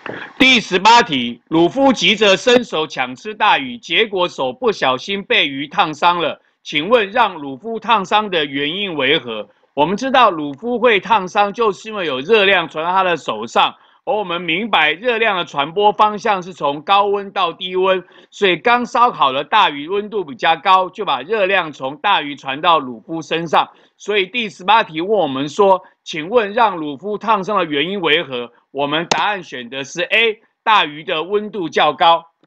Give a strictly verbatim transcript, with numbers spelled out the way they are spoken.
第十八题，鲁夫急着伸手抢吃大鱼，结果手不小心被鱼烫伤了。请问让鲁夫烫伤的原因为何？我们知道鲁夫会烫伤，就是因为有热量传到他的手上，而我们明白热量的传播方向是从高温到低温，所以刚烧烤的大鱼温度比较高，就把热量从大鱼传到鲁夫身上。所以第十八题问我们说，请问让鲁夫烫伤的原因为何？我们答案选的是 A， 大鱼的温度较高。